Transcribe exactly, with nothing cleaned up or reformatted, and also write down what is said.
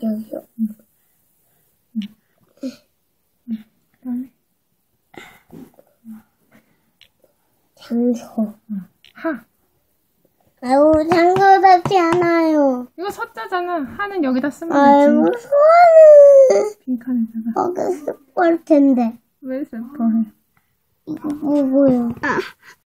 저기요. 응. 응. 응. 그다음에 장소. 응. 하. 아유, 장소답지 않아요. 이거 서자잖아. 하는 여기다 쓰면 아이고, 되지. 소원은 빈칸에다가. 거기 슬퍼할 텐데. 왜 슬퍼해? 이거 뭐고요? 아,